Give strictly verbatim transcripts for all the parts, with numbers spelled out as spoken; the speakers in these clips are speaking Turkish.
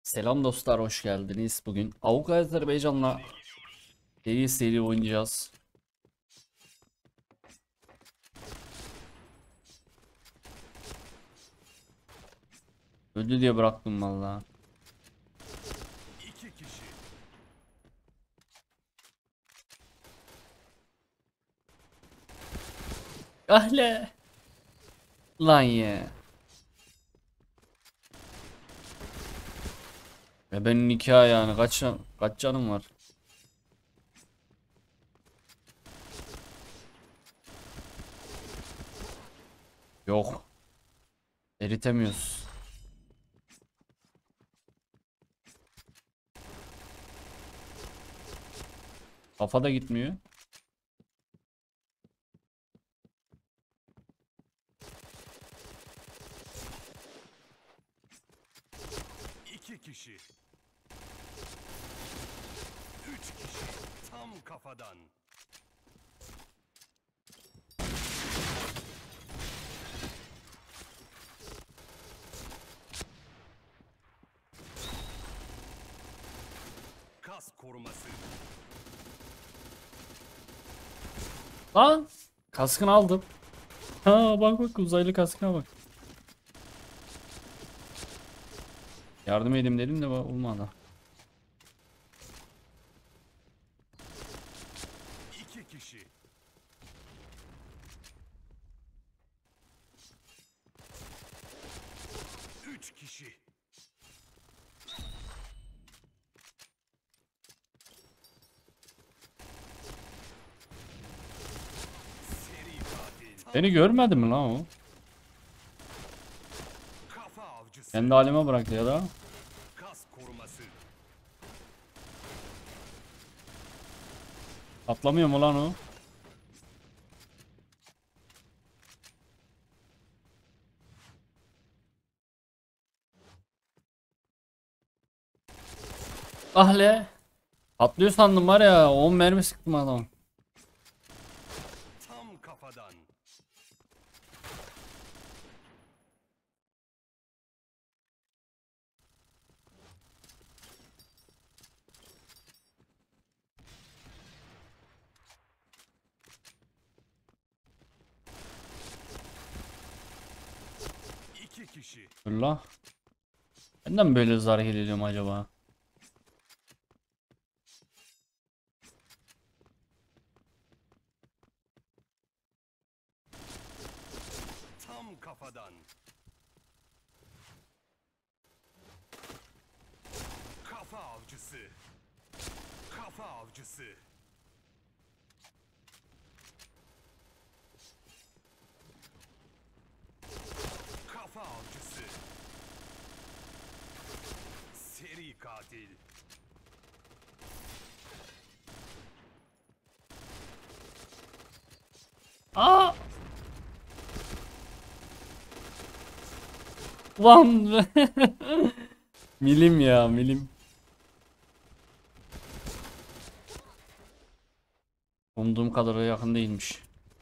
Selam dostlar, hoş geldiniz. Bugün AUK Azerbaycan'la seri seri oynayacağız. Öldü diye bıraktım vallahi. İki kişi. Ahle. Lan ye. Ve benim nikah yani kaç kaç canım var? Yok. Eritemiyoruz. Kafa da gitmiyor. İki kişi. Üç kişi. Tam kafadan. Kas koruması. Lan kaskını aldım. Ha bak bak uzaylı kaskına bak. Yardım edeyim dedim de olmadı. İki kişi. Üç kişi. Seri katil. Tam Beni görmedi mi lan o? kafa avcısı. Kendi halime bıraktı ya da. Kas koruması. Atlamıyor mu lan o? Ahle. Atlıyor sandım var ya, on mermi sıktım adam. Tam kafadan. İki kişi. Allah. Benden mi böyle hızlı hareket ediyorum acaba? Tam kafadan. Kafa avcısı. Kafa avcısı. Kafa avcısı. Seri katil. Aa! Lan! Milim ya, milim. Umduğum kadar yakın değilmiş.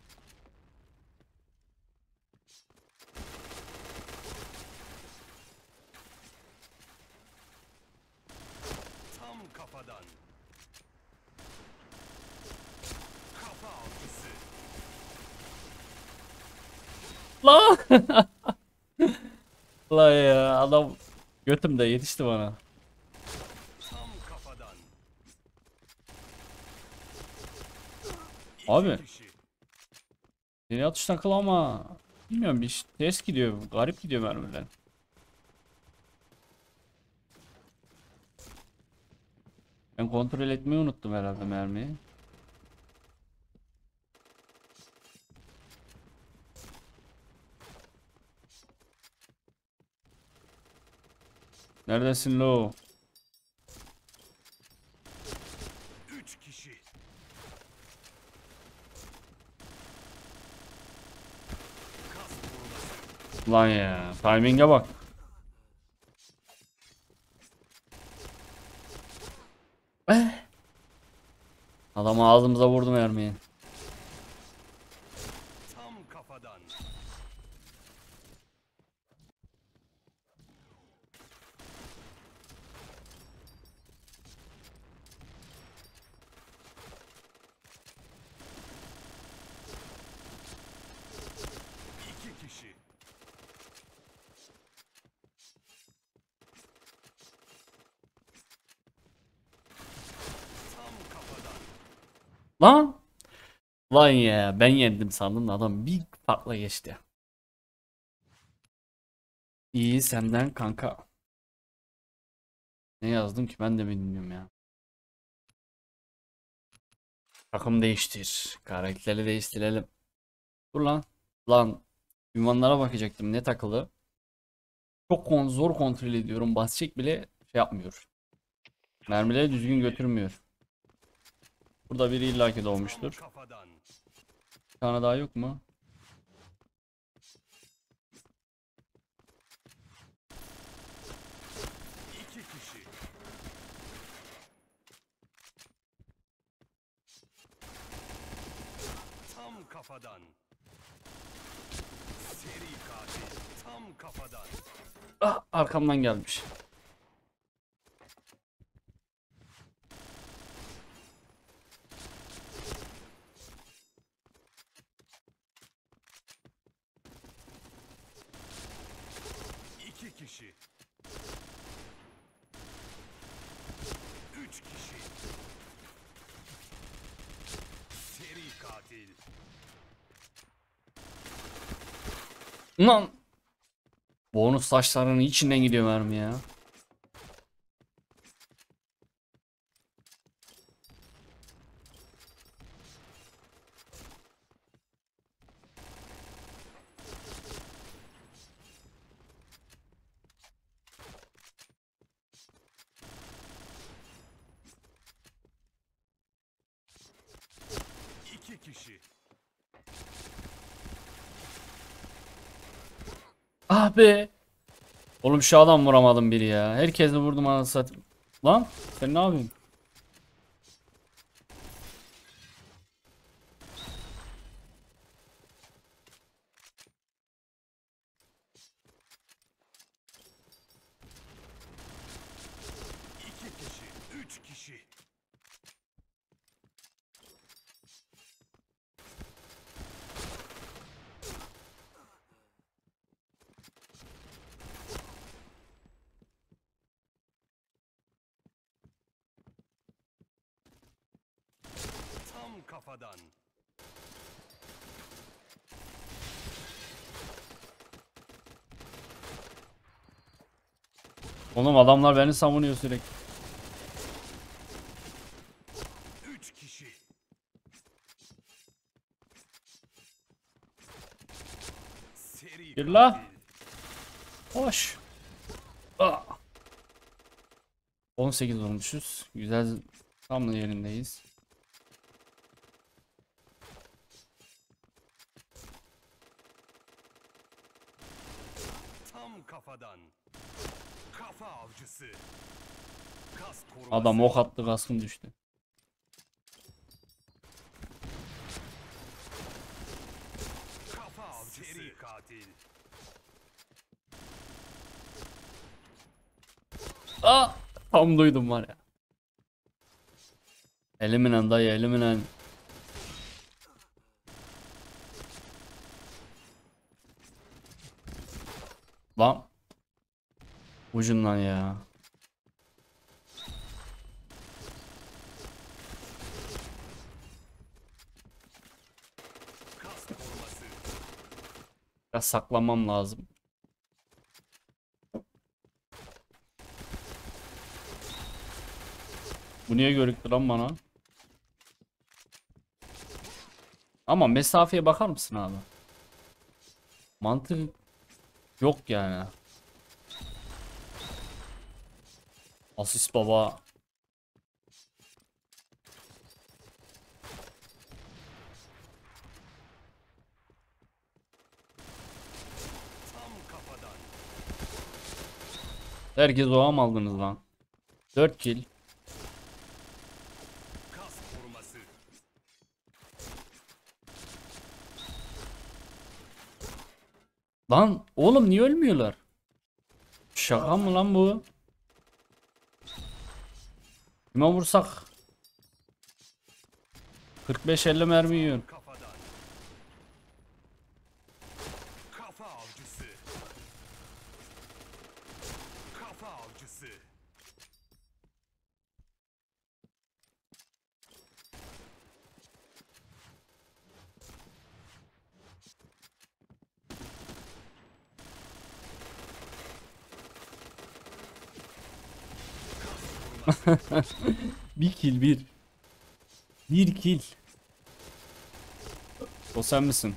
Tam kafadan. Kafa avcısı. Lan! La ya adam götümde yetişti bana. Tam kafadan. Abi. İki kişi. Seni atış takıl ama bilmiyorum, bir ters gidiyor, garip gidiyor mermiler. Ben kontrol etmeyi unuttum herhalde mermiyi. Neredesin lo? Üç kişi. Kas koruması. Lan ya, timing'e bak. Eh. Adam ağzımıza vurdu mermiyi. Tam kafadan. Lan. Lan ya ben yendim sandım da adam bir farkla geçti. İyi senden kanka. Ne yazdım ki ben de bilmiyorum ya. Takım değiştir. Karakteri değiştirelim. Dur lan. Lan. Ünvanlara bakacaktım ne takılı. Çok kon zor kontrol ediyorum. Basacak bile şey yapmıyor. Mermileri düzgün götürmüyor. Burada biri illaki Tam doğmuştur. kafadan. Bir tane daha yok mu? İki kişi. Tam kafadan. Seri katil. Tam kafadan. Ah, arkamdan gelmiş. İki kişi. Üç kişi. Seri katil. Lan. Bonus taşlarının içinden gidiyor mermi ya. İki kişi. Ah be. Oğlum şu adam vuramadım biri ya. Herkesi vurdum anasını satayım. Lan sen ne yapıyorsun? İki kişi. Üç kişi. Tam kafadan. Oğlum adamlar beni savunuyor sürekli. Üç kişi. Seri Gir la. katil. Hoş. Ah. on sekiz olmuşuz. Güzel. Tam da yerindeyiz. Tam kafadan. Kafa avcısı. Kas koruması. Adam ok attı kaskım düştü. Kafa avcısı. Seri katil. Ah. Tam duydum var ya. Eliminen dayı eliminen. Lan. Ucundan ya. Kas koruması. Biraz saklanmam lazım. Bu niye görüktü lan bana? Ama mesafeye bakar mısın abi? Mantık yok yani. Asist baba. Tam kafadan. Herkes oğa mı aldınız lan? dört kill. Kas koruması. Lan oğlum niye ölmüyorlar? Şaka mı lan bu? Kime vursak? kırk beş elli mermi yiyor. Kafadan. Kafa avcısı. Kafa avcısı. Bir kill bir. Bir kill. O sen misin?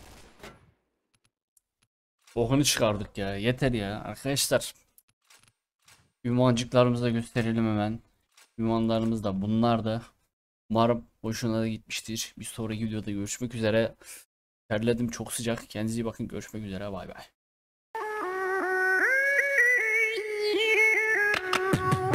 Bokunu çıkardık ya. Yeter ya. Arkadaşlar. Ünvancıklarımızı da gösterelim hemen. Ünvanlarımız da bunlar da. Umarım hoşuna da gitmiştir. Bir sonraki videoda görüşmek üzere. Terledim, çok sıcak. Kendinize iyi bakın. Görüşmek üzere. Bay bay.